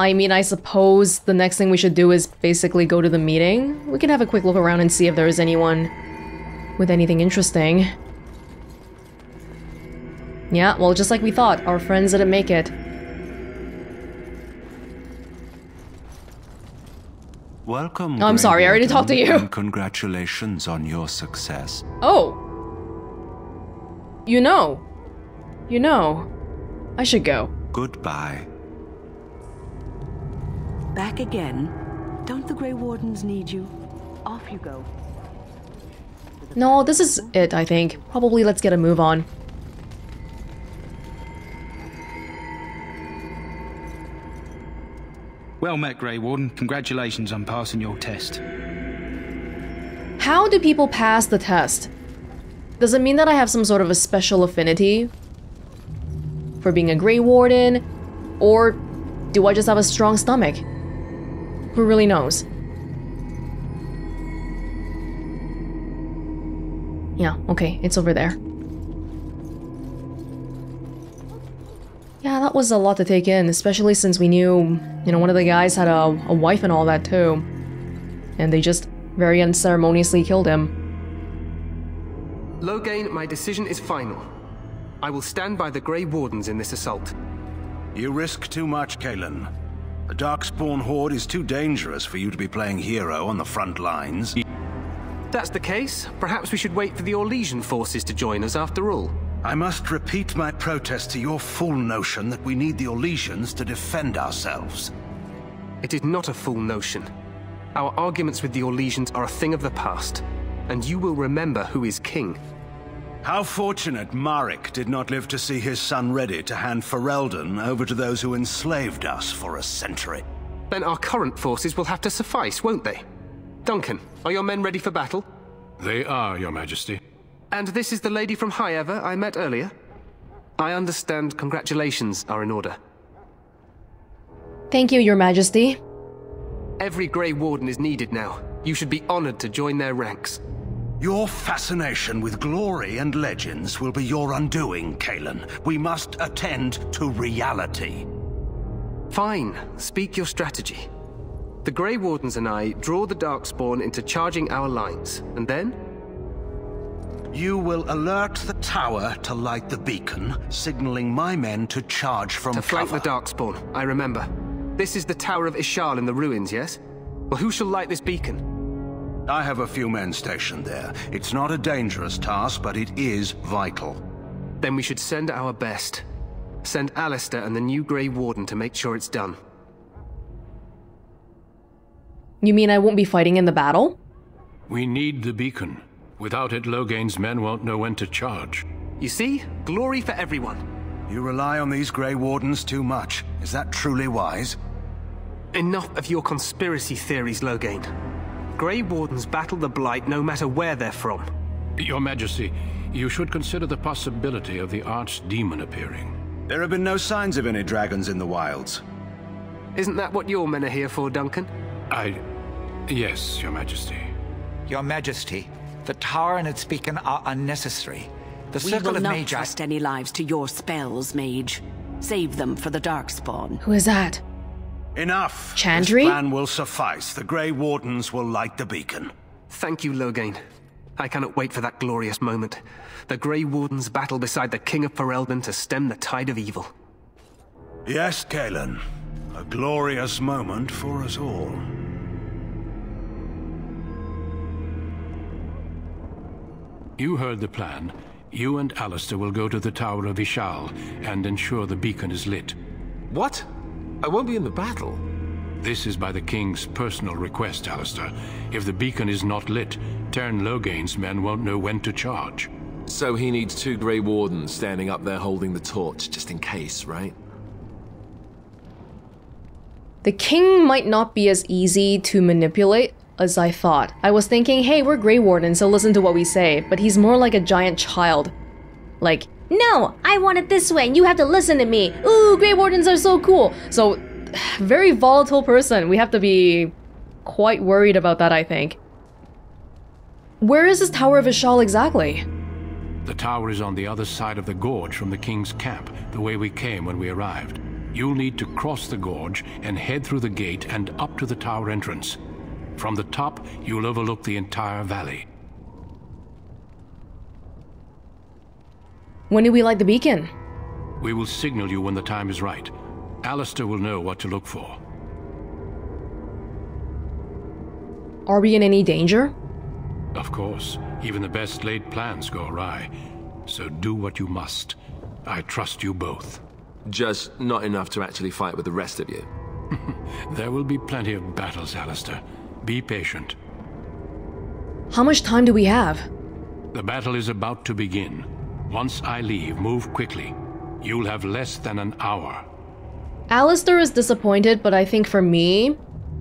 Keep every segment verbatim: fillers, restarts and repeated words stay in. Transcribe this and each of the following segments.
I mean, I suppose the next thing we should do is basically go to the meeting. We can have a quick look around and see if there is anyone with anything interesting. Yeah, well, just like we thought, our friends didn't make it. Welcome. Oh, I'm Grey sorry, I already Warden, talked to you. And congratulations on your success. Oh. You know. You know. I should go. Goodbye. Back again? Don't the Grey Wardens need you? Off you go. No, this is it, I think. Probably let's get a move on. Well met, Grey Warden. Congratulations on passing your test. How do people pass the test? Does it mean that I have some sort of a special affinity for being a Grey Warden? Or do I just have a strong stomach? Who really knows? Yeah, okay, it's over there. Yeah, that was a lot to take in, especially since we knew, you know, one of the guys had a, a wife and all that too. And they just very unceremoniously killed him. Loghain, my decision is final. I will stand by the Grey Wardens in this assault. You risk too much, Kalen. The Darkspawn horde is too dangerous for you to be playing hero on the front lines. That's the case. Perhaps we should wait for the Orlesian forces to join us after all. I must repeat my protest to your fool notion that we need the Orlesians to defend ourselves. It is not a fool notion. Our arguments with the Orlesians are a thing of the past, and you will remember who is king. How fortunate Marek did not live to see his son ready to hand Ferelden over to those who enslaved us for a century. Then our current forces will have to suffice, won't they? Duncan, are your men ready for battle? They are, Your Majesty. And this is the lady from Highever I met earlier? I understand congratulations are in order. Thank you, Your Majesty. Every Grey Warden is needed now. You should be honored to join their ranks. Your fascination with glory and legends will be your undoing, Kalen. We must attend to reality. Fine. Speak your strategy. The Grey Wardens and I draw the Darkspawn into charging our lines, and then? You will alert the tower to light the beacon, signaling my men to charge from To flank cover. the Darkspawn, I remember. This is the Tower of Ishal in the ruins, yes? Well, who shall light this beacon? I have a few men stationed there. It's not a dangerous task, but it is vital. Then we should send our best. Send Alistair and the new Grey Warden to make sure it's done. You mean I won't be fighting in the battle? We need the beacon. Without it, Loghain's men won't know when to charge. You see? Glory for everyone. You rely on these Grey Wardens too much. Is that truly wise? Enough of your conspiracy theories, Loghain. Grey Wardens battle the Blight no matter where they're from. Your Majesty, you should consider the possibility of the archdemon appearing. There have been no signs of any dragons in the wilds. Isn't that what your men are here for, Duncan? I... yes, Your Majesty. Your Majesty, the tower and its beacon are unnecessary. The We circle will of not Magi... trust any lives to your spells, mage. Save them for the Darkspawn. Who is that? Enough! Chandri? This plan will suffice. The Grey Wardens will light the beacon. Thank you, Loghain. I cannot wait for that glorious moment. The Grey Wardens battle beside the King of Ferelden to stem the tide of evil. Yes, Kalen. A glorious moment for us all. You heard the plan. You and Alistair will go to the Tower of Ishal and ensure the beacon is lit. What? I won't be in the battle. This is by the King's personal request, Alistair. If the beacon is not lit, Tern Loghain's men won't know when to charge. So he needs two Grey Wardens standing up there holding the torch, just in case, right? The king might not be as easy to manipulate as I thought. I was thinking, hey, we're Grey Warden, so listen to what we say, but he's more like a giant child. Like, no, I want it this way, and you have to listen to me. Ooh, Grey Wardens are so cool. So, very volatile person. We have to be quite worried about that, I think. Where is this Tower of Ishal exactly? The tower is on the other side of the gorge from the King's camp, the way we came when we arrived. You'll need to cross the gorge and head through the gate and up to the tower entrance. From the top, you'll overlook the entire valley. When do we light the beacon? We will signal you when the time is right. Alistair will know what to look for. Are we in any danger? Of course. Even the best laid plans go awry. So do what you must. I trust you both. Just not enough to actually fight with the rest of you. There will be plenty of battles, Alistair. Be patient. How much time do we have? The battle is about to begin. Once I leave, move quickly. You'll have less than an hour. Alistair is disappointed, but I think for me...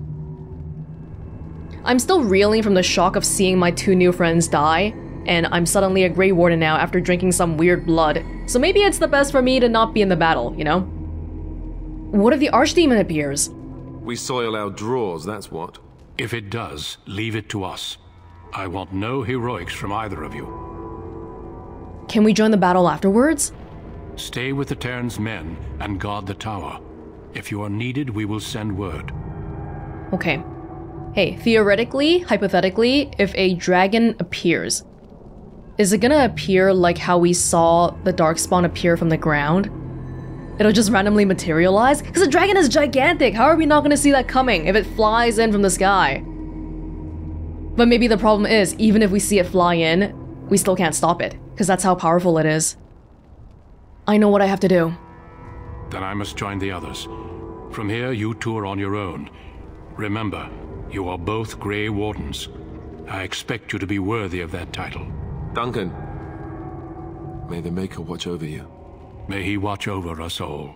I'm still reeling from the shock of seeing my two new friends die, and I'm suddenly a Grey Warden now after drinking some weird blood, so maybe it's the best for me to not be in the battle, you know? What if the archdemon appears? We soil our drawers, that's what. If it does, leave it to us. I want no heroics from either of you. Can we join the battle afterwards? Stay with the Terran's men and guard the tower. If you are needed, we will send word. Okay. Hey, theoretically, hypothetically, if a dragon appears, is it gonna appear like how we saw the Darkspawn appear from the ground? It'll just randomly materialize? Because the dragon is gigantic! How are we not gonna see that coming if it flies in from the sky? But maybe the problem is, even if we see it fly in, we still can't stop it, because that's how powerful it is. I know what I have to do. Then I must join the others. From here, you two are on your own. Remember, you are both Grey Wardens. I expect you to be worthy of that title. Duncan, may the Maker watch over you. May he watch over us all.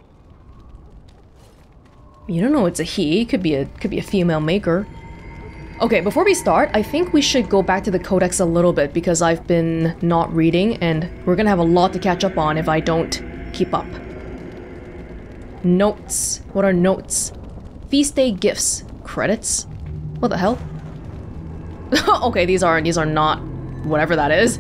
You don't know it's a he. It could be a could be a female maker. Okay, before we start, I think we should go back to the codex a little bit because I've been not reading and we're gonna have a lot to catch up on if I don't keep up. Notes. What are notes? Feast day gifts. Credits? What the hell? Okay, these are these are not whatever that is.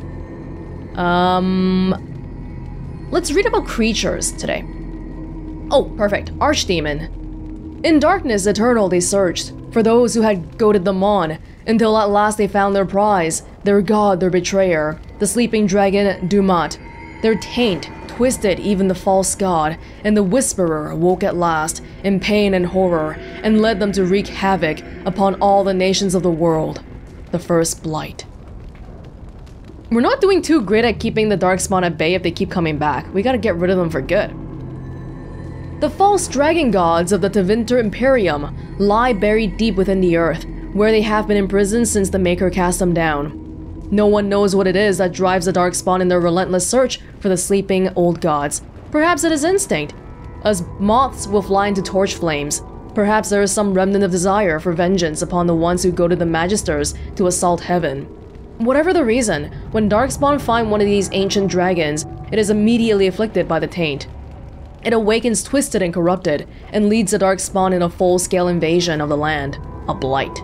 Um Let's read about creatures today. Oh, perfect. Archdemon. In darkness eternal they searched for those who had goaded them on, until at last they found their prize, their god, their betrayer, the sleeping dragon Dumat. Their taint twisted even the false god, and the Whisperer woke at last, in pain and horror, and led them to wreak havoc upon all the nations of the world. The first blight. We're not doing too great at keeping the Darkspawn at bay if they keep coming back. We gotta get rid of them for good. The false dragon gods of the Tevinter Imperium lie buried deep within the earth, where they have been imprisoned since the Maker cast them down. No one knows what it is that drives the Darkspawn in their relentless search for the sleeping old gods. Perhaps it is instinct, as moths will fly into torch flames. Perhaps there is some remnant of desire for vengeance upon the ones who goaded the Magisters to assault heaven. Whatever the reason, when Darkspawn find one of these ancient dragons, it is immediately afflicted by the taint. It awakens twisted and corrupted, and leads the Darkspawn in a full-scale invasion of the land. A blight.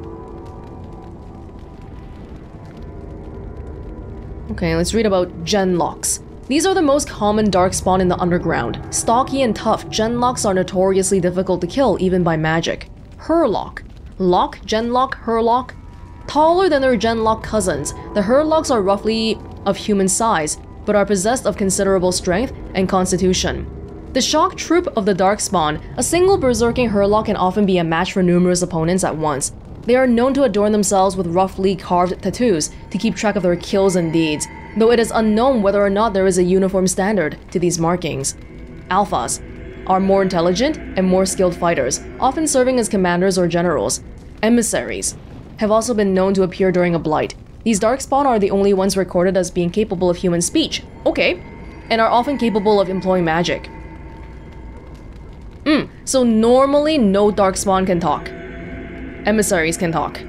Okay, let's read about genlocks. These are the most common Darkspawn in the underground. Stocky and tough, genlocks are notoriously difficult to kill even by magic. Hurlock. Lock, genlock, hurlock. Taller than their genlock cousins, the hurlocks are roughly of human size, but are possessed of considerable strength and constitution. The shock troop of the Darkspawn, a single berserking hurlock can often be a match for numerous opponents at once. They are known to adorn themselves with roughly carved tattoos to keep track of their kills and deeds, though it is unknown whether or not there is a uniform standard to these markings. Alphas are more intelligent and more skilled fighters, often serving as commanders or generals. Emissaries have also been known to appear during a blight. These Darkspawn are the only ones recorded as being capable of human speech, okay, and are often capable of employing magic. Hmm, so normally no Darkspawn can talk. Emissaries can talk.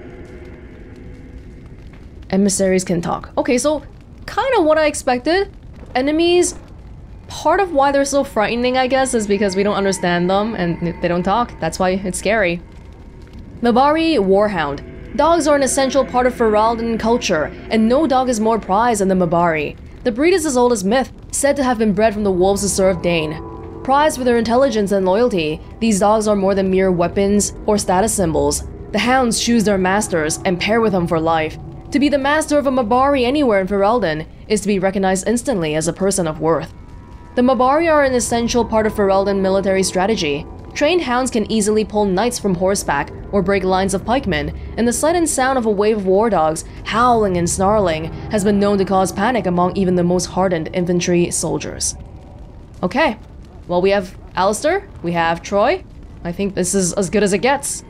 Emissaries can talk. Okay, so kind of what I expected. Enemies, part of why they're so frightening, I guess, is because we don't understand them and they don't talk. That's why it's scary. Mabari Warhound. Dogs are an essential part of Ferelden culture, and no dog is more prized than the Mabari. The breed is as old as myth, said to have been bred from the wolves who served Dane. Prized for their intelligence and loyalty, these dogs are more than mere weapons or status symbols. The hounds choose their masters and pair with them for life. To be the master of a Mabari anywhere in Ferelden is to be recognized instantly as a person of worth. The Mabari are an essential part of Ferelden military strategy. Trained hounds can easily pull knights from horseback or break lines of pikemen, and the sight and sound of a wave of war dogs howling and snarling has been known to cause panic among even the most hardened infantry soldiers. Okay, well, we have Alistair, we have Troy. I think this is as good as it gets.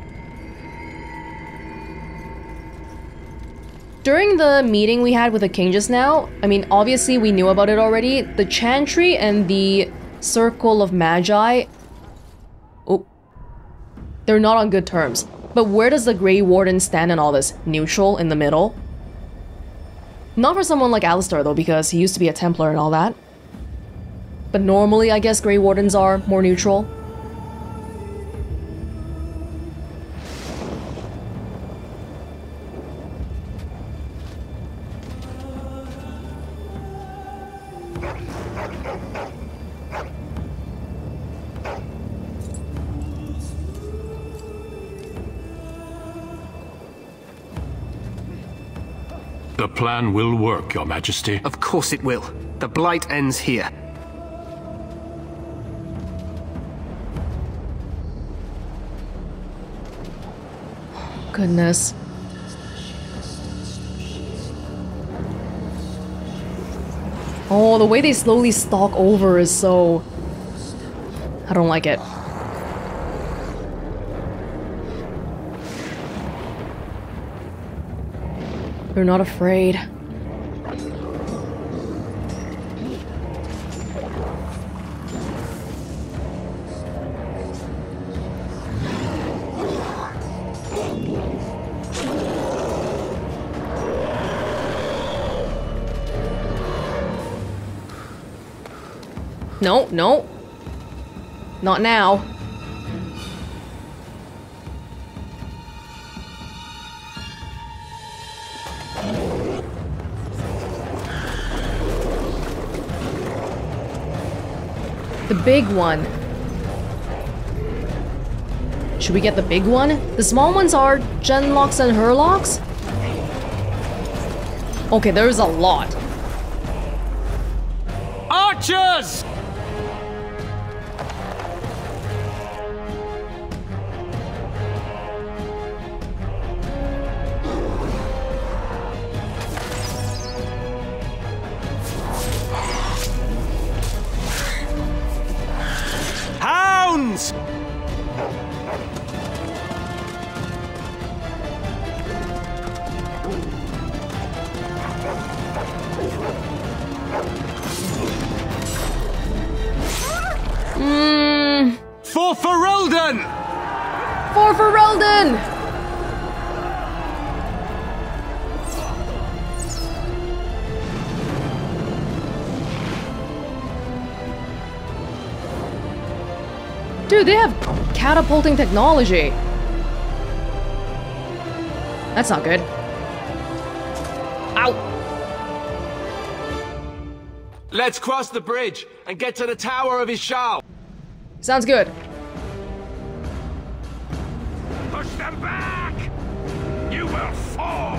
During the meeting we had with the king just now, I mean, obviously we knew about it already. The Chantry and the Circle of Magi, oh, they're not on good terms. But where does the Grey Warden stand in all this? Neutral, in the middle? Not for someone like Alistair though, because he used to be a Templar and all that. But normally, I guess Grey Wardens are more neutral. The plan will work, Your Majesty. Of course it will. The blight ends here. Goodness. Oh, the way they slowly stalk over is so... I don't like it. They're not afraid. No, no. Not now. The big one. Should we get the big one? The small ones are Genlocks and Hurlocks? Okay, there's a lot. Archers! Hounds! Mmm. For Ferelden! For Ferelden! Dude, they have catapulting technology. That's not good. Ow! Let's cross the bridge and get to the Tower of Ishal. Sounds good. Push them back! You will fall!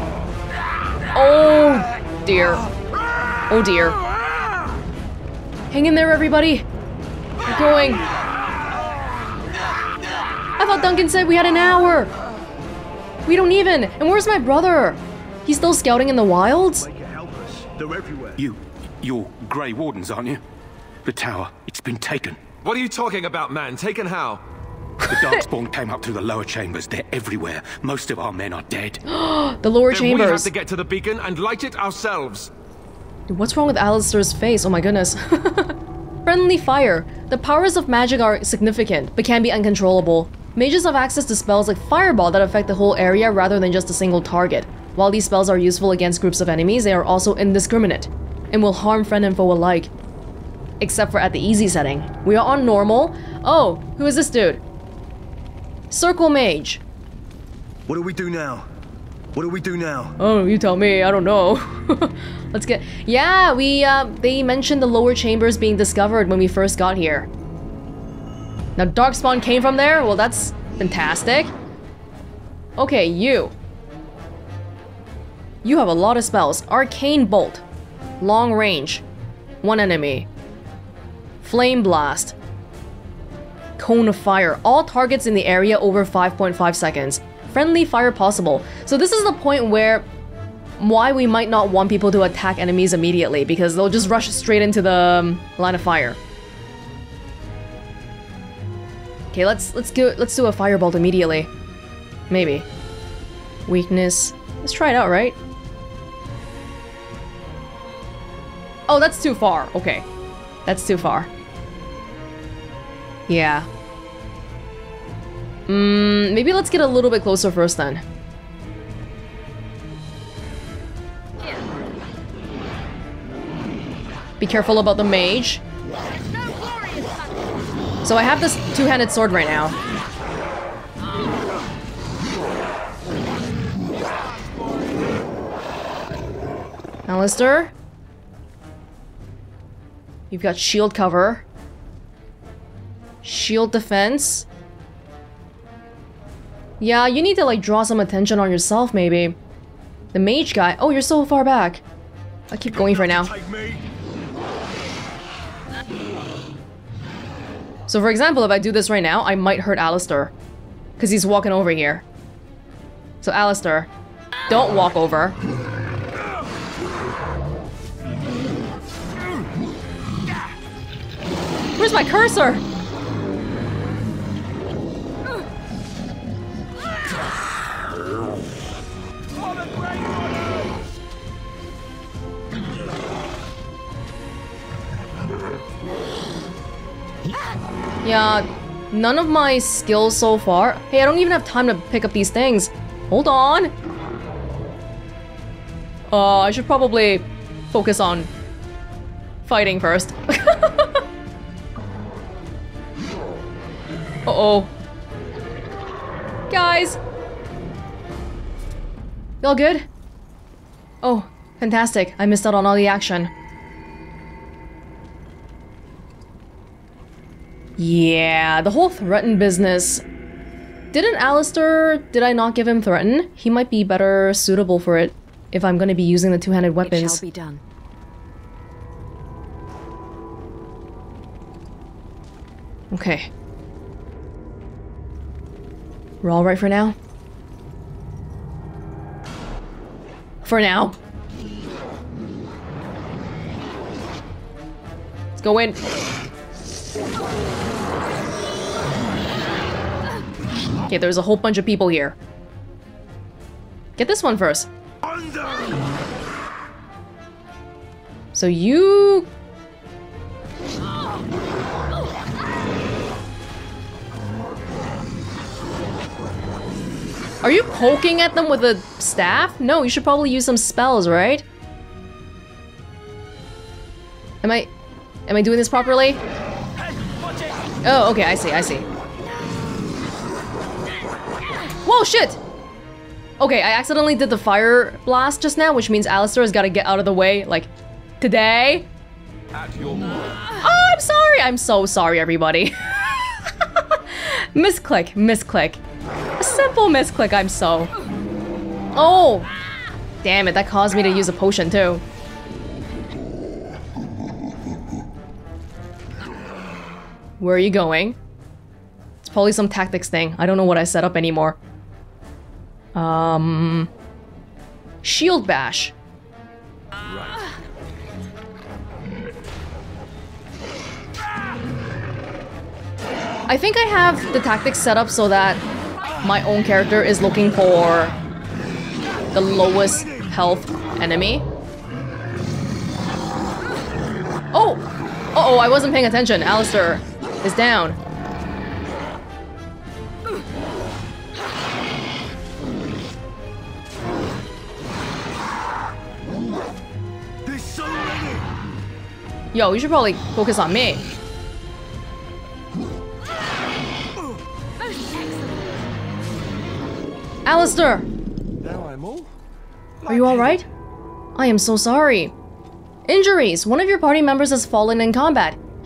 Oh dear. Oh dear. Hang in there, everybody. We're going. I thought Duncan said we had an hour. We don't even. And where's my brother? He's still scouting in the wilds? They're everywhere. You, you're Grey Wardens, aren't you? The tower, it's been taken. What are you talking about, man? Taken how? The Darkspawn came up through the lower chambers. They're everywhere. Most of our men are dead. The lower then chambers. We have to get to the beacon and light it ourselves. Dude, what's wrong with Alistair's face? Oh my goodness. Friendly fire. The powers of magic are significant, but can be uncontrollable. Mages have access to spells like Fireball that affect the whole area rather than just a single target. While these spells are useful against groups of enemies, they are also indiscriminate and will harm friend and foe alike. Except for at the easy setting. We are on normal. Oh, who is this dude? Circle Mage. What do we do now? What do we do now? Oh, you tell me. I don't know. Let's get... Yeah, we, uh, they mentioned the lower chambers being discovered when we first got here. Now Darkspawn came from there? Well, that's fantastic. Okay, you. You have a lot of spells. Arcane Bolt. Long range. One enemy. Flame Blast. Cone of Fire. All targets in the area over five point five seconds. Friendly fire possible. So this is the point where why we might not want people to attack enemies immediately, because they'll just rush straight into the um, line of fire. Okay, let's let's do let's do a firebolt immediately. Maybe. Weakness. Let's try it out, right? Oh, that's too far. Okay. That's too far. Yeah. Mm, maybe let's get a little bit closer first then. Be careful about the mage. So I have this two-handed sword right now. Alistair? You've got shield cover. Shield defense. Yeah, you need to like draw some attention on yourself maybe. The mage guy. Oh, you're so far back. I keep going for now. So for example, if I do this right now, I might hurt Alistair. Because he's walking over here. So Alistair, don't walk over. Where's my cursor? Yeah, none of my skills so far. Hey, I don't even have time to pick up these things. Hold on. Uh, I should probably focus on fighting first. Uh-oh. Guys! Y'all good? Oh, fantastic. I missed out on all the action. Yeah, the whole threaten business. Didn't Alistair... Did I not give him threaten? He might be better suitable for it if I'm gonna be using the two-handed weapons. It shall be done. Okay. We're all right for now? For now. Let's go in. Okay, there's a whole bunch of people here. Get this one first. So you... Are you poking at them with a staff? No, you should probably use some spells, right? Am I... Am I doing this properly? Oh, okay, I see, I see. Whoa, shit! Okay, I accidentally did the fire blast just now, which means Alistair has got to get out of the way, like, today. Oh, I'm sorry! I'm so sorry, everybody. Misclick, misclick. A simple misclick, I'm so... Oh! Damn it, that caused me to use a potion, too. Where are you going? It's probably some tactics thing. I don't know what I set up anymore. Um... Shield bash. Right. I think I have the tactics set up so that my own character is looking for the lowest health enemy. Oh! Uh-oh, I wasn't paying attention. Alistair is down. Yo, you should probably focus on me. Alistair! Now I'm all... Are you alright? I am so sorry. Injuries! One of your party members has fallen in combat.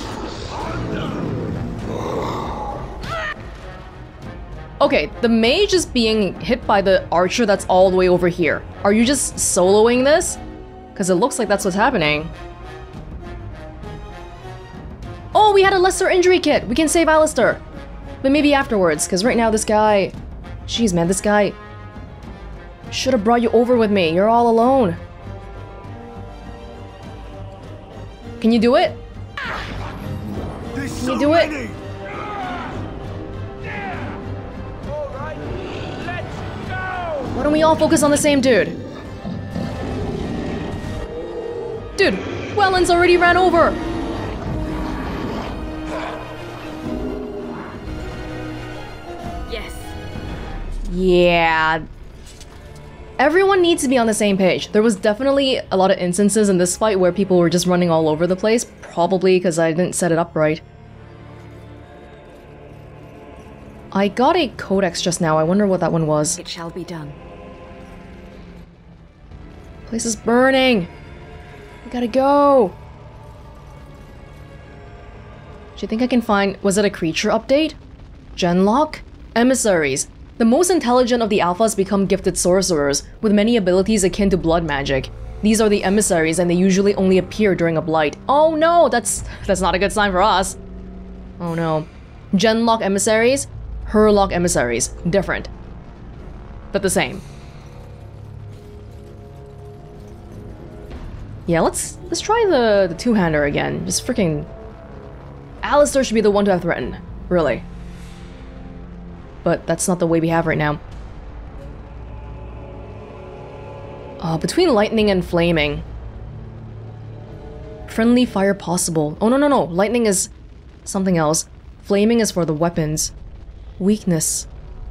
Okay, the mage is being hit by the archer that's all the way over here. Are you just soloing this? Because it looks like that's what's happening. Oh, we had a lesser injury kit! We can save Alistair! But maybe afterwards, because right now this guy... Jeez, man, this guy... should have brought you over with me. You're all alone. Can you do it? Can you do it? Why don't we all focus on the same dude? Dude, Welonz already ran over! Yes. Yeah. Everyone needs to be on the same page. There was definitely a lot of instances in this fight where people were just running all over the place, probably because I didn't set it up right. I got a codex just now. I wonder what that one was. It shall be done. Place is burning. We gotta go. Do you think I can find... Was it a creature update? Genlock? Emissaries. The most intelligent of the alphas become gifted sorcerers, with many abilities akin to blood magic. These are the emissaries, and they usually only appear during a blight. Oh no, that's that's not a good sign for us. Oh no. Genlock emissaries? Herlock emissaries. Different. But the same. Yeah, let's let's try the, the two-hander again. Just freaking... Alistair should be the one to have threatened. Really. But that's not the way we have right now. Uh, between lightning and flaming. Friendly fire possible. Oh no no no, lightning is something else. Flaming is for the weapons. Weakness.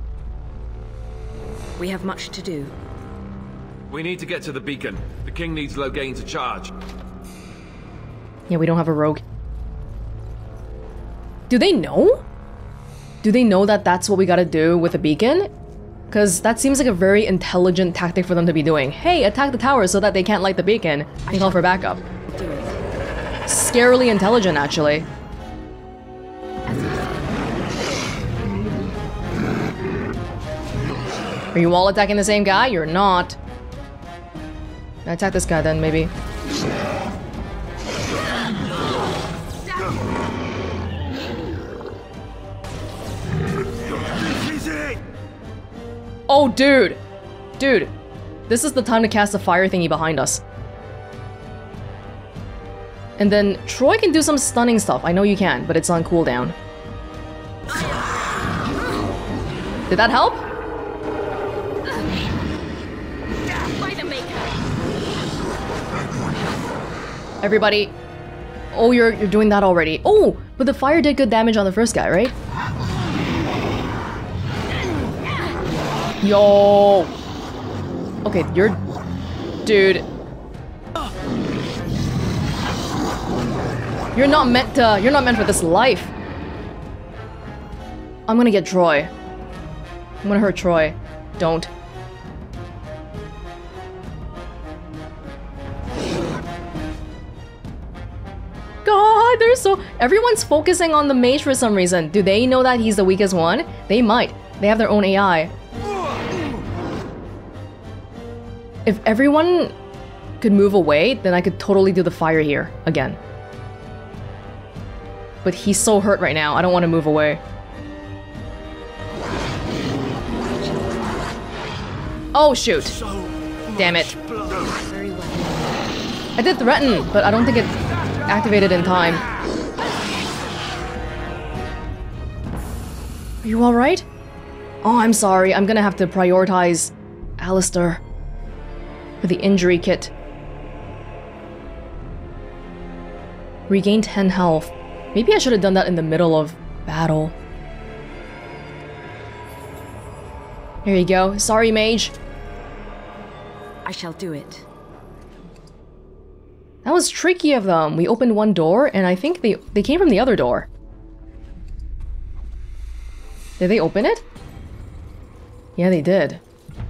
We have much to do. We need to get to the beacon. The king needs Loghain to charge. Yeah, we don't have a rogue. Do they know? Do they know that that's what we gotta do with the beacon? Because that seems like a very intelligent tactic for them to be doing. Hey, attack the tower so that they can't light the beacon and call for backup. Scarily intelligent, actually. Are you all attacking the same guy? You're not. Attack this guy then, maybe. Oh, dude! Dude, this is the time to cast the fire thingy behind us. And then Troy can do some stunning stuff. I know you can, but it's on cooldown. Did that help? Everybody. Oh, you're you're doing that already. Oh, but the fire did good damage on the first guy, right? Yo. Okay, you're... Dude. You're not meant to... You're not meant for this life. I'm gonna get Troy. I'm gonna hurt Troy. Don't. God, they're so... Everyone's focusing on the mage for some reason. Do they know that he's the weakest one? They might. They have their own A I. If everyone could move away, then I could totally do the fire here again. But he's so hurt right now, I don't want to move away. Oh shoot. Damn it. I did threaten, but I don't think it activated in time. Are you alright? Oh, I'm sorry. I'm gonna have to prioritize Alistair for the injury kit. Regain ten health. Maybe I should have done that in the middle of battle. Here you go. Sorry, mage. I shall do it. That was tricky of them. We opened one door, and I think they they came from the other door. Did they open it? Yeah, they did.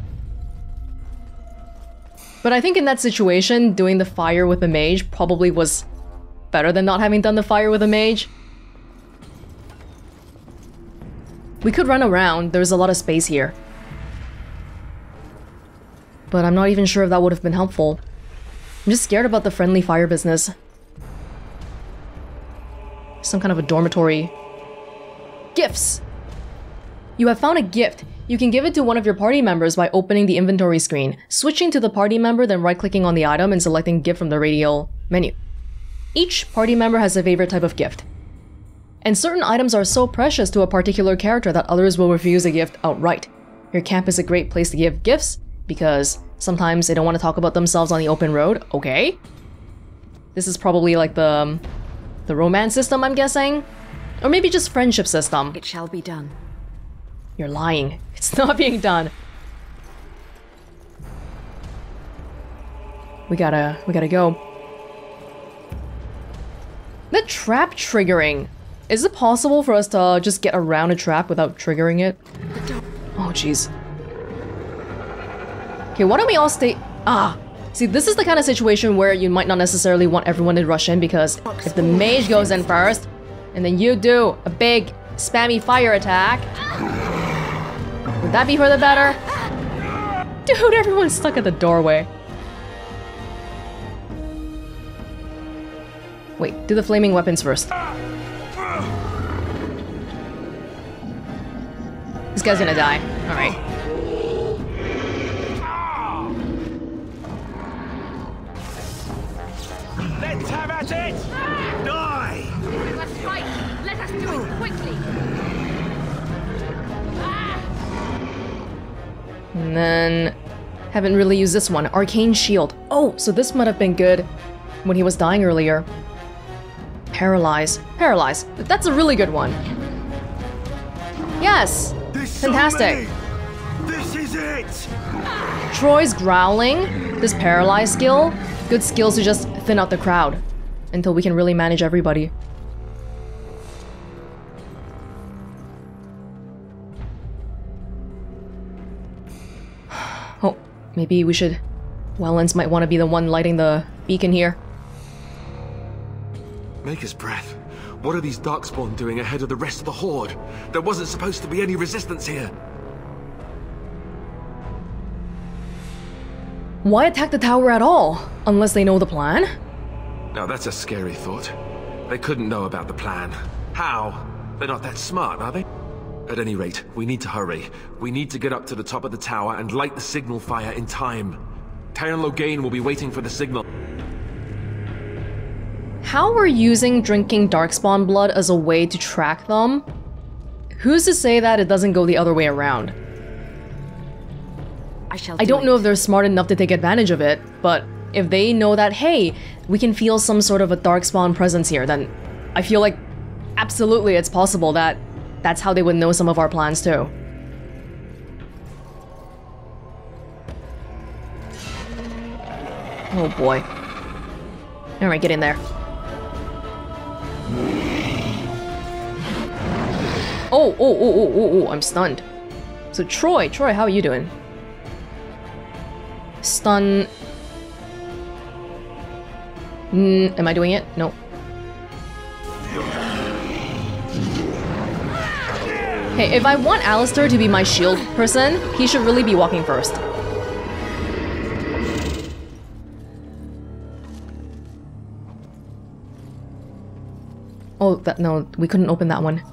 But I think in that situation, doing the fire with the mage probably was better than not having done the fire with a mage. We could run around, there's a lot of space here. But I'm not even sure if that would have been helpful. I'm just scared about the friendly fire business. Some kind of a dormitory. Gifts! You have found a gift. You can give it to one of your party members by opening the inventory screen, switching to the party member, then right-clicking on the item and selecting gift from the radial menu. Each party member has a favorite type of gift. And certain items are so precious to a particular character that others will refuse a gift outright. Your camp is a great place to give gifts, because sometimes they don't want to talk about themselves on the open road. Okay. This is probably like the, um, the romance system, I'm guessing? Or maybe just friendship system. It shall be done. You're lying. It's not being done. We gotta, we gotta go. The trap triggering. Is it possible for us to just get around a trap without triggering it? Oh, jeez. Okay, why don't we all stay... Ah! See, this is the kind of situation where you might not necessarily want everyone to rush in, because if the mage goes in first, and then you do a big spammy fire attack, would that be for the better? Dude, everyone's stuck at the doorway. Wait, do the flaming weapons first. This guy's gonna die. Alright. Let's have at it! Die! Let's fight! Let us do it quickly! And then... haven't really used this one. Arcane Shield. Oh, so this might have been good when he was dying earlier. Paralyze. Paralyze. That's a really good one. Yes! Fantastic. This is it! Troy's Growling. This Paralyze skill. Good skills to just thin out the crowd until we can really manage everybody. Oh, maybe we should... Welonz might want to be the one lighting the beacon here. Maker's breath. What are these Darkspawn doing ahead of the rest of the Horde? There wasn't supposed to be any resistance here. Why attack the tower at all? Unless they know the plan? Now that's a scary thought. They couldn't know about the plan. How? They're not that smart, are they? At any rate, we need to hurry. We need to get up to the top of the tower and light the signal fire in time. Taron Logain will be waiting for the signal. How we're using drinking Darkspawn blood as a way to track them? Who's to say that it doesn't go the other way around? I shall I don't do know it. if they're smart enough to take advantage of it, but if they know that, hey, we can feel some sort of a Darkspawn presence here, then I feel like absolutely it's possible that that's how they would know some of our plans too. Oh boy. Alright, get in there. Oh, oh, oh, oh, oh, oh, I'm stunned. So Troy, Troy, how are you doing? Stun... Mm, am I doing it? No. Hey, if I want Alistair to be my shield person, he should really be walking first. Oh, that, no, we couldn't open that one.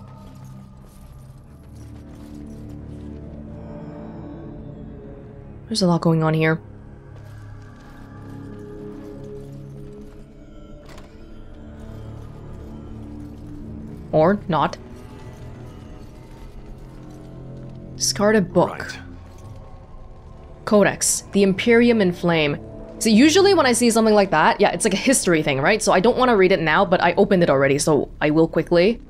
There's a lot going on here. Or not. Discarded book. Right. Codex. The Imperium in Flame. So usually when I see something like that, yeah, it's like a history thing, right? So I don't want to read it now, but I opened it already, so I will quickly.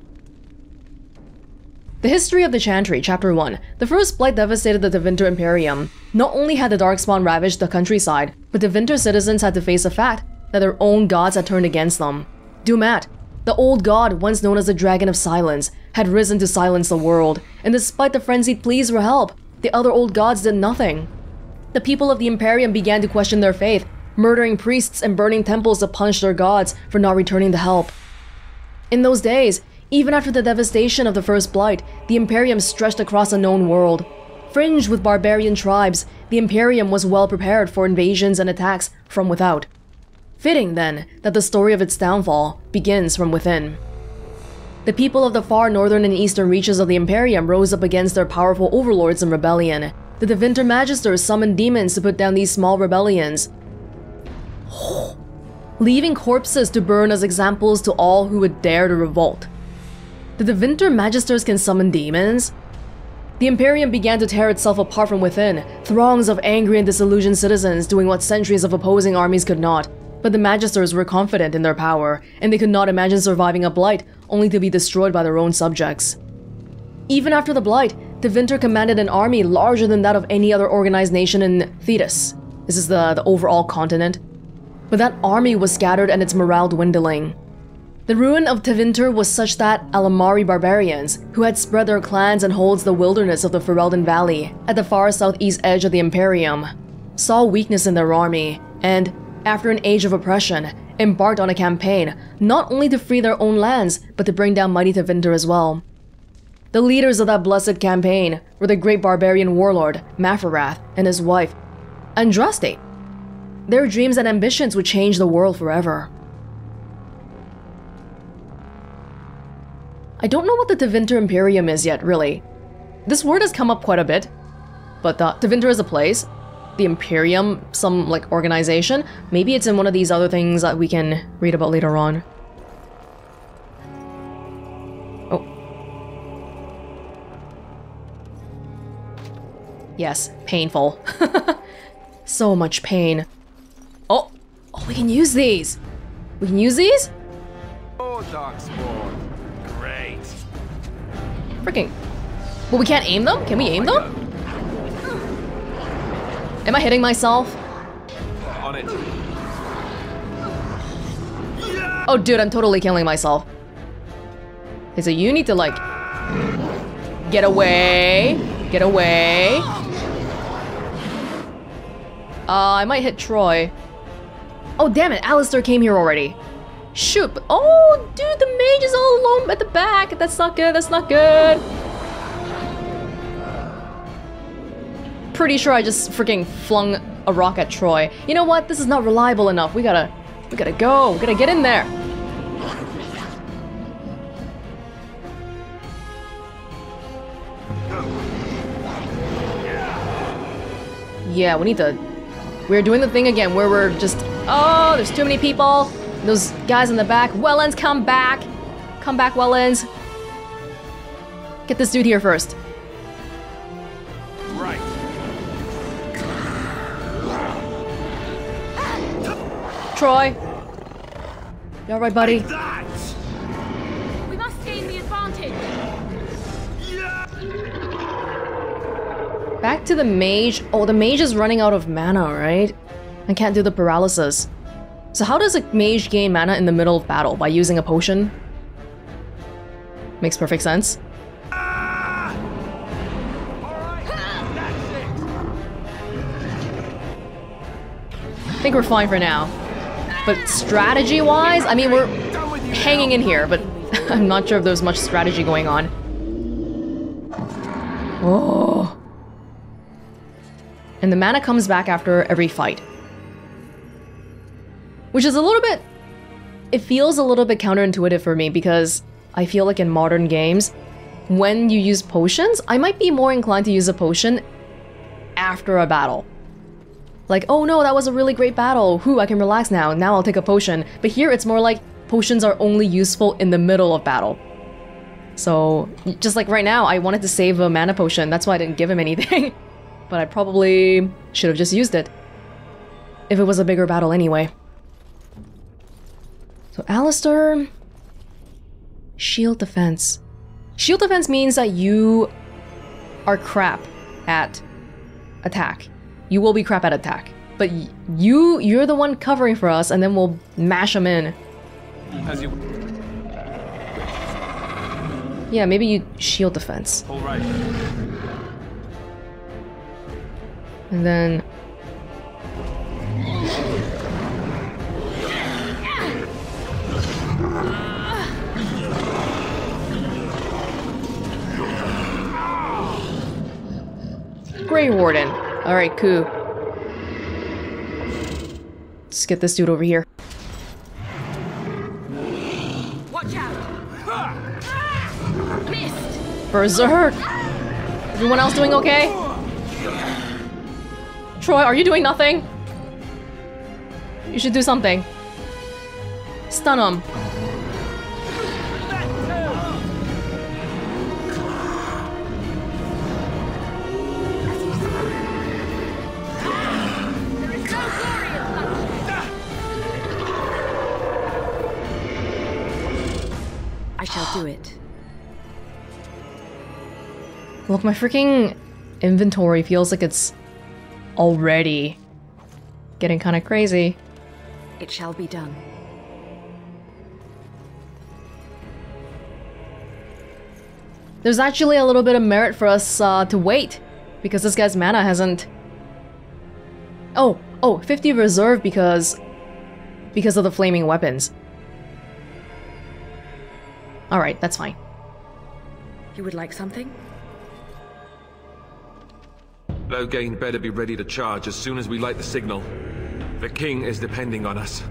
The History of the Chantry, Chapter one. The first blight devastated the Tevinter Imperium. Not only had the Darkspawn ravaged the countryside, but Tevinter citizens had to face the fact that their own gods had turned against them. Dumat, the old god once known as the Dragon of Silence, had risen to silence the world, and despite the frenzied pleas for help, the other old gods did nothing. The people of the Imperium began to question their faith, murdering priests and burning temples to punish their gods for not returning the help. In those days, Even after the devastation of the First Blight, the Imperium stretched across a known world. Fringed with barbarian tribes, the Imperium was well prepared for invasions and attacks from without. Fitting, then, that the story of its downfall begins from within. The people of the far northern and eastern reaches of the Imperium rose up against their powerful overlords in rebellion. The Tevinter Magisters summoned demons to put down these small rebellions, leaving corpses to burn as examples to all who would dare to revolt. The Tevinter Magisters can summon demons? The Imperium began to tear itself apart from within, throngs of angry and disillusioned citizens doing what centuries of opposing armies could not. But the Magisters were confident in their power, and they could not imagine surviving a blight only to be destroyed by their own subjects. Even after the blight, Tevinter commanded an army larger than that of any other organized nation in Thetis. This is the, the overall continent. But that army was scattered and its morale dwindling. The ruin of Tevinter was such that Alamari barbarians, who had spread their clans and holds the wilderness of the Ferelden Valley at the far southeast edge of the Imperium, saw weakness in their army, and, after an age of oppression, embarked on a campaign not only to free their own lands, but to bring down mighty Tevinter as well. The leaders of that blessed campaign were the great barbarian warlord, Mafarath, and his wife, Andraste. Their dreams and ambitions would change the world forever. I don't know what the Tevinter Imperium is yet, really. This word has come up quite a bit, but the Tevinter is a place. The Imperium, some, like, organization. Maybe it's in one of these other things that we can read about later on. Oh. Yes, painful. So much pain. Oh! Oh, we can use these! We can use these? Oh, Darkspawn. Great. Freaking. Well, we can't aim them? Can we aim them? Am I hitting myself? On it. Oh, dude, I'm totally killing myself. Okay, so you need to, like... Get away. Get away. Uh, I might hit Troy. Oh, damn it, Alistair came here already. Shoot. Oh, dude, the mage is all alone at the back. That's not good, that's not good. Pretty sure I just freaking flung a rock at Troy. You know what? This is not reliable enough. We gotta... We gotta go. We gotta get in there. Yeah, we need to... We're doing the thing again where we're just... Oh, there's too many people. Those guys in the back. Welonz, come back. Come back, Welonz. Get this dude here first. Right. Troy. You alright, buddy? We must gain the advantage. Back to the mage. Oh, the mage is running out of mana, right? I can't do the paralysis. So how does a mage gain mana in the middle of battle? By using a potion? Makes perfect sense. Ah! All right, that's it. I think we're fine for now. But strategy-wise, I mean, we're hanging in here, but I'm not sure if there's much strategy going on. Oh. And the mana comes back after every fight. Which is a little bit... It feels a little bit counterintuitive for me because I feel like in modern games, when you use potions, I might be more inclined to use a potion after a battle. Like, oh no, that was a really great battle. Whew, I can relax now. Now I'll take a potion. But here it's more like potions are only useful in the middle of battle. So, just like right now, I wanted to save a mana potion. That's why I didn't give him anything. But I probably should have just used it. If it was a bigger battle anyway. So Alistair... Shield defense. Shield defense means that you are crap at attack. You will be crap at attack. But you, you're the one covering for us, and then we'll mash them in. As you... Yeah, maybe you shield defense. All right. And then... Grey Warden. Alright, cool. Let's get this dude over here. Watch out! Missed! Berserk! Everyone else doing okay? Troy, are you doing nothing? You should do something. Stun him. I shall do it. Look, my freaking inventory feels like it's already getting kind of crazy. It shall be done. There's actually a little bit of merit for us uh, to wait, because this guy's mana hasn't... Oh, oh, fifty reserve because... because of the flaming weapons. Alright, that's fine. You would like something? Loghain better be ready to charge as soon as we light the signal. The king is depending on us.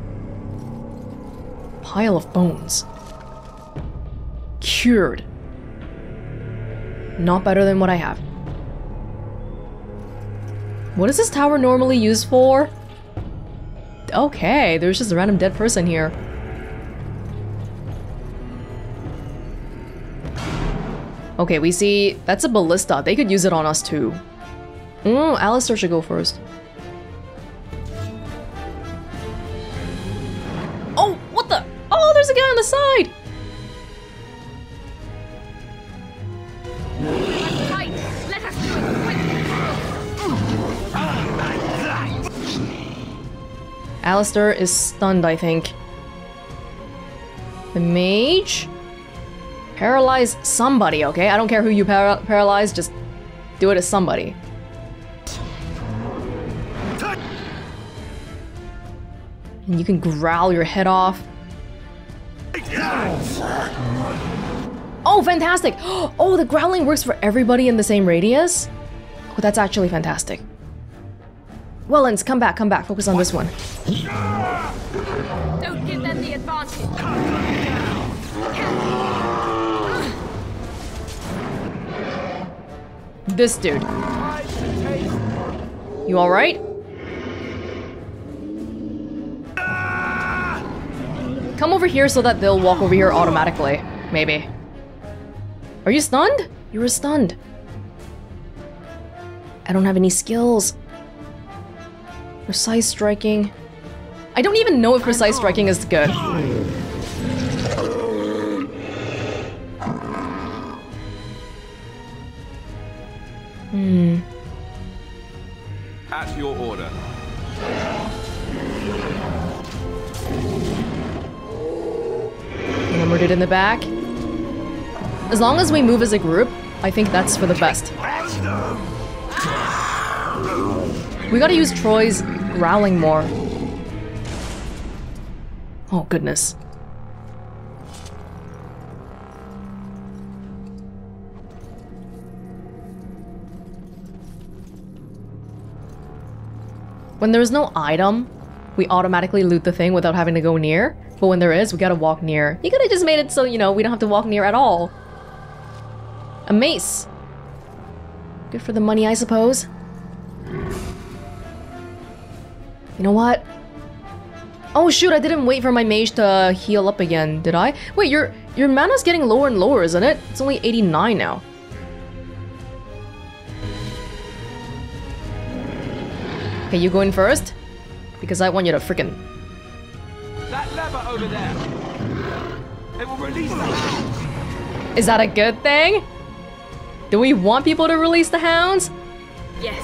Pile of bones. Cured. Not better than what I have. What is this tower normally used for? Okay, there's just a random dead person here. Okay, we see... that's a ballista. They could use it on us too. Mm, Alistair should go first. Oh, what the? Oh, there's a guy on the side! Fight! Let us do it quickly! Alistair is stunned, I think. The mage? Paralyze somebody, okay? I don't care who you para paralyze, just do it to somebody. And you can growl your head off. Oh, fantastic! Oh, the growling works for everybody in the same radius? Oh, that's actually fantastic. Welonz, come back, come back. Focus on this one. Don't give them the advantage! This dude. You alright? Come over here so that they'll walk over here automatically. Maybe. Are you stunned? You were stunned. I don't have any skills. Precise striking. I don't even know if precise striking is good. Hmm. At your order. Numbered it in the back. As long as we move as a group, I think that's for the best. We gotta use Troy's growling more. Oh, goodness. When there's no item, we automatically loot the thing without having to go near. But when there is, we gotta walk near. You could've just made it so, you know, we don't have to walk near at all. A mace. Good for the money, I suppose. You know what? Oh shoot, I didn't wait for my mage to heal up again, did I? Wait, your your mana's getting lower and lower, isn't it? It's only eighty-nine now. Okay, you go in first? Because I want you to frickin'... That lever over there. It will release the hounds. Is that a good thing? Do we want people to release the hounds? Yes.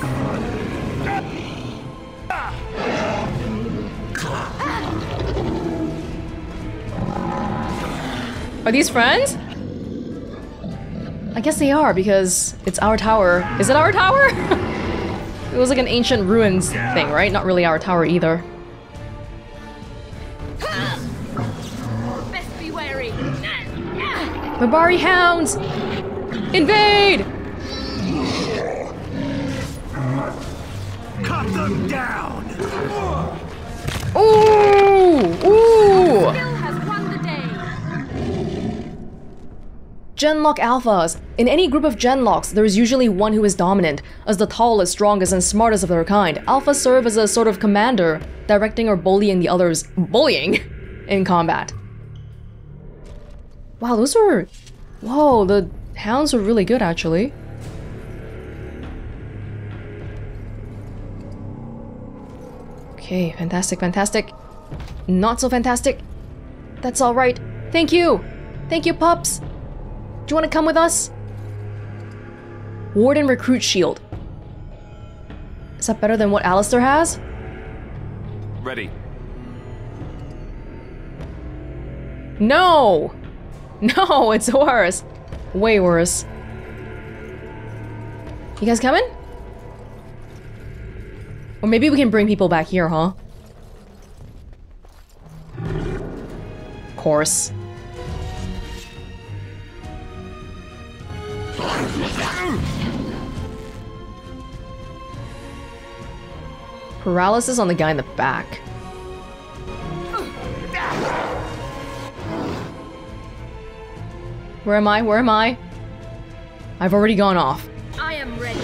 Are these friends? I guess they are, because it's our tower. Is it our tower? It was like an ancient ruins thing, right? Not really our tower either. Best be wary. Barbari hounds! Invade! Cut them down! Ooh! Ooh! Skill has won the day. Genlock alphas. In any group of genlocks, there is usually one who is dominant. As the tallest, strongest, and smartest of their kind, alphas serve as a sort of commander, directing or bullying the others. Bullying? In combat. Wow, those are... Whoa, the hounds are really good, actually. Okay, fantastic, fantastic. Not so fantastic. That's alright. Thank you! Thank you, pups! Do you want to come with us? Warden Recruit Shield. Is that better than what Alistair has? Ready. No! No, it's worse. Way worse. You guys coming? Or maybe we can bring people back here, huh? Of course. Paralysis on the guy in the back. Where am I? Where am I? I've already gone off. I am ready.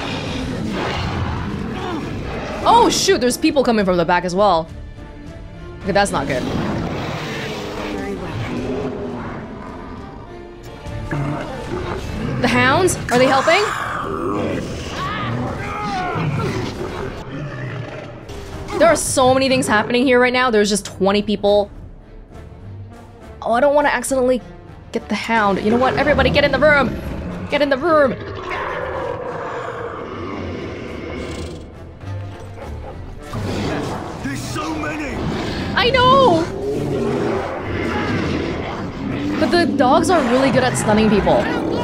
Oh shoot, there's people coming from the back as well. Okay, that's not good. Very well. The hounds? Are they helping? There are so many things happening here right now. There's just twenty people. Oh, I don't want to accidentally get the hound. You know what? Everybody get in the room! Get in the room! There's so many! I know! But the dogs are really good at stunning people.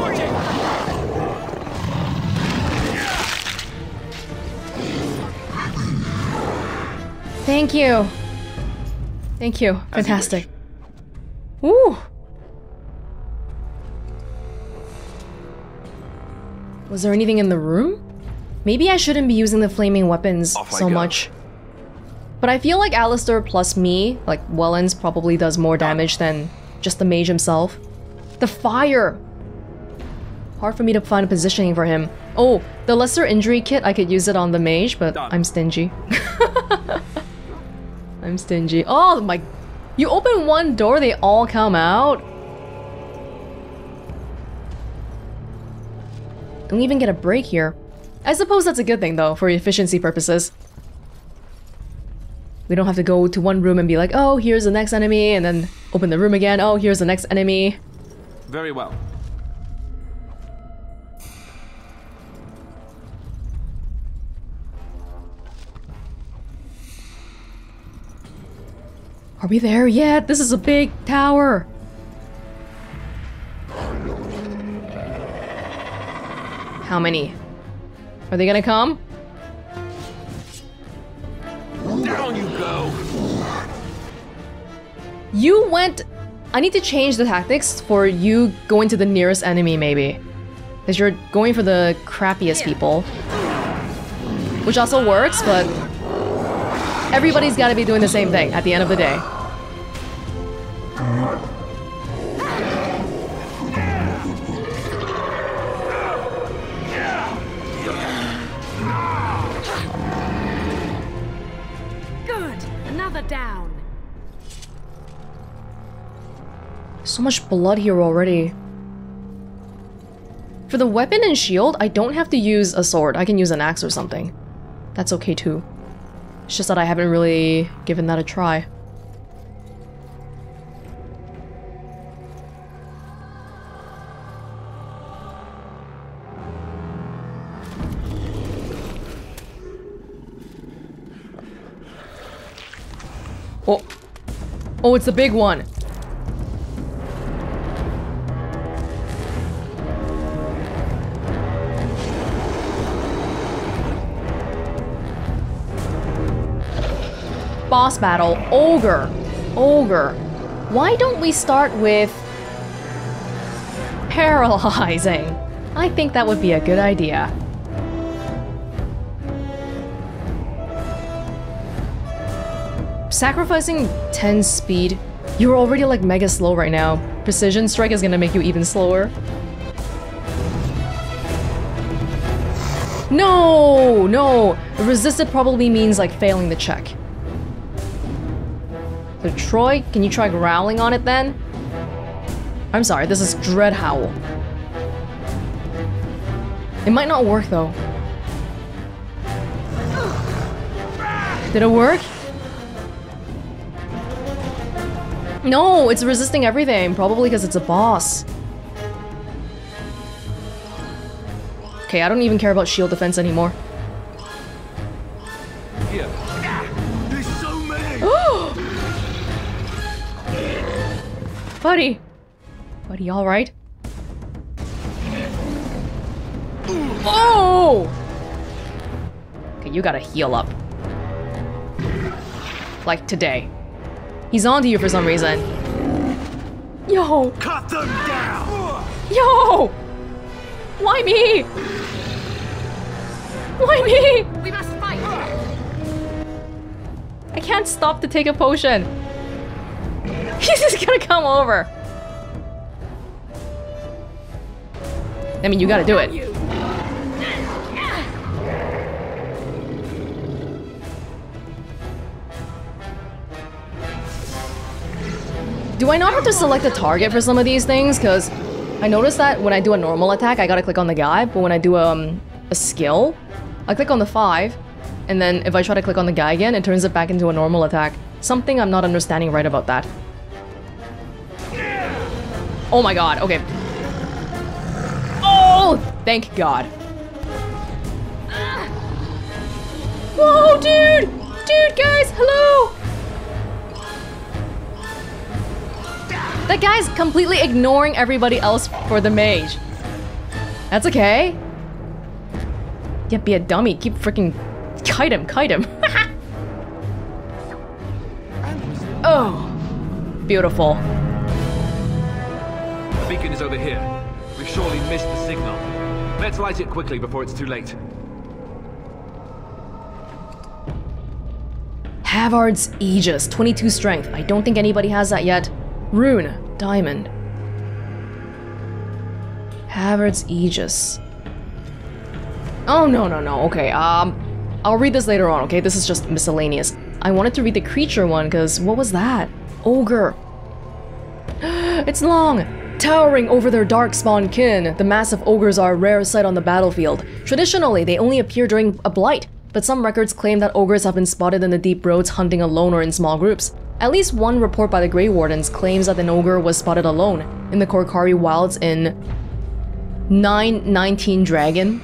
Thank you. Thank you. Fantastic. Woo! Was there anything in the room? Maybe I shouldn't be using the flaming weapons Off I so go. much. But I feel like Alistair plus me, like Welonz, probably does more damage than just the mage himself. The fire! Hard for me to find a positioning for him. Oh, the lesser injury kit, I could use it on the mage, but Done. I'm stingy. I'm stingy. Oh my... You open one door, they all come out? Don't even get a break here. I suppose that's a good thing though, for efficiency purposes. We don't have to go to one room and be like, oh, here's the next enemy, and then open the room again, oh, here's the next enemy. Very well. Are we there yet? This is a big tower. How many? Are they gonna come? Down you go! You went... I need to change the tactics for you going to the nearest enemy, maybe. Because you're going for the crappiest people. Which also works, but... everybody's gotta be doing the same thing at the end of the day. Good. Another down. So much blood here already. For the weapon and shield, I don't have to use a sword. I can use an axe or something. That's okay too. It's just that I haven't really given that a try. Oh. Oh, it's the big one. Boss battle. Ogre. Ogre. Why don't we start with... paralyzing? I think that would be a good idea. Sacrificing ten speed. You're already like mega slow right now. Precision strike is gonna make you even slower. No, no. Resisted probably means like failing the check. So Troy, can you try growling on it then? I'm sorry, this is Dread Howl. It might not work though. Did it work? No, it's resisting everything, probably because it's a boss. Okay, I don't even care about shield defense anymore. Here. There's so many. Buddy. Buddy, all right? Oh! Okay, you gotta heal up. Like today. He's onto you for some reason. Yo! Cut them down! Yo! Why me? Why me? We must fight! I can't stop to take a potion. He's just gonna come over. I mean, you gotta do it. Do I not have to select a target for some of these things? Because I noticed that when I do a normal attack, I gotta click on the guy, but when I do um, a skill, I click on the five, and then if I try to click on the guy again, it turns it back into a normal attack. Something I'm not understanding right about that. Oh my god, okay. Oh, thank god. Whoa, dude! Dude, guys, hello! That guy's completely ignoring everybody else for the mage. That's okay. Yeah, be a dummy. Keep freaking kite him, kite him. Oh, beautiful. The beacon is over here. We've surely missed the signal. Let's light it quickly before it's too late. Havard's Aegis, twenty-two strength. I don't think anybody has that yet. Rune, diamond. Havard's Aegis. Oh, no, no, no. Okay, um, I'll read this later on, okay? This is just miscellaneous. I wanted to read the creature one, because what was that? Ogre. It's long. Towering over their Darkspawn kin, the massive ogres are a rare sight on the battlefield. Traditionally, they only appear during a blight, but some records claim that ogres have been spotted in the deep roads hunting alone or in small groups. At least one report by the Grey Wardens claims that an ogre was spotted alone in the Korkari wilds in nine nineteen Dragon.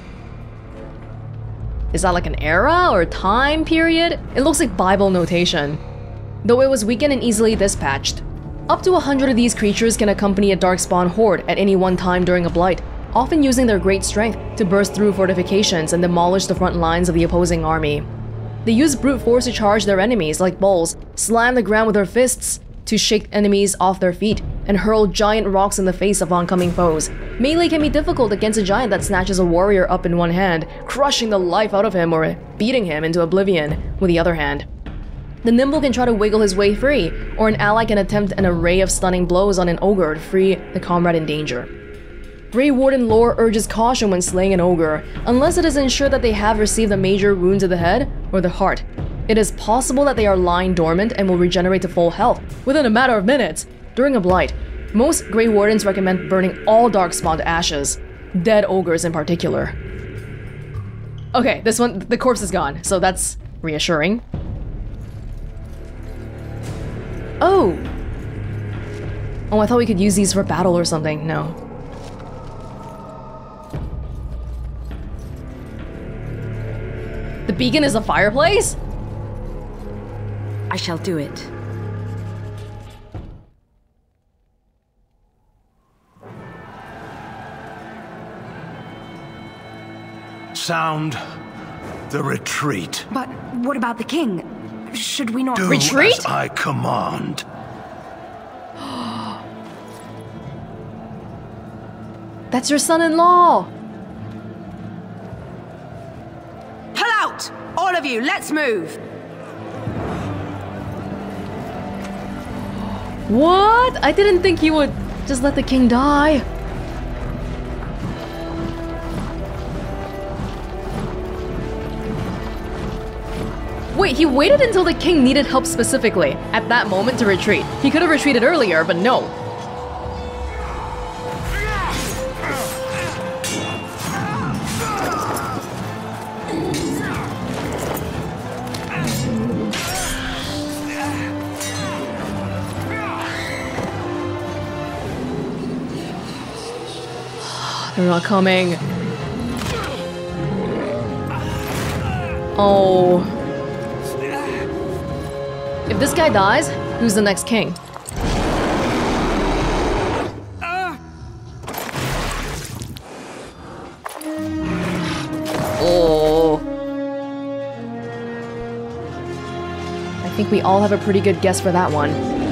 Is that like an era or time period? It looks like Bible notation. Though it was weakened and easily dispatched. Up to a hundred of these creatures can accompany a Darkspawn horde at any one time during a blight, often using their great strength to burst through fortifications and demolish the front lines of the opposing army. They use brute force to charge their enemies like bulls, slam the ground with their fists to shake enemies off their feet, and hurl giant rocks in the face of oncoming foes. Melee can be difficult against a giant that snatches a warrior up in one hand, crushing the life out of him or beating him into oblivion with the other hand. The nimble can try to wiggle his way free, or an ally can attempt an array of stunning blows on an ogre to free the comrade in danger. Grey Warden lore urges caution when slaying an ogre, unless it is ensured that they have received a major wound to the head or the heart. It is possible that they are lying dormant and will regenerate to full health within a matter of minutes during a blight. Most Grey Wardens recommend burning all Darkspawn to ashes, dead ogres in particular. Okay, this one, the corpse is gone, so that's reassuring. Oh! Oh, I thought we could use these for battle or something. No. The beacon is a fireplace? I shall do it. Sound the retreat. But what about the king? Should we not Do retreat? as I command. That's your son-in-law! Pull out! All of you, let's move! What? I didn't think he would just let the king die. Wait, he waited until the king needed help specifically, at that moment to retreat. He could have retreated earlier, but no. They're not coming. Oh. If this guy dies, who's the next king? Oh. I think we all have a pretty good guess for that one.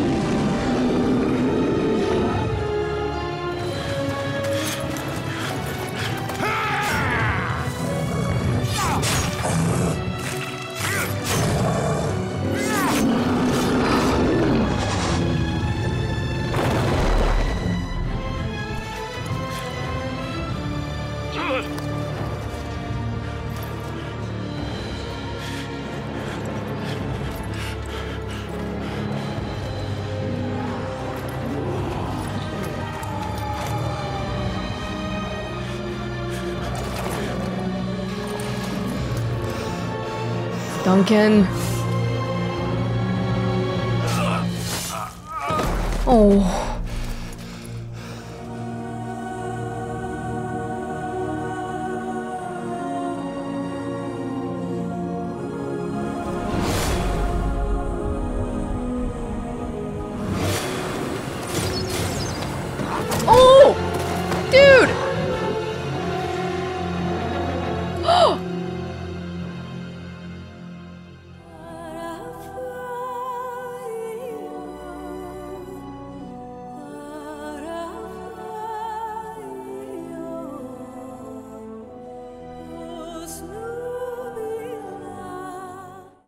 Duncan. Oh.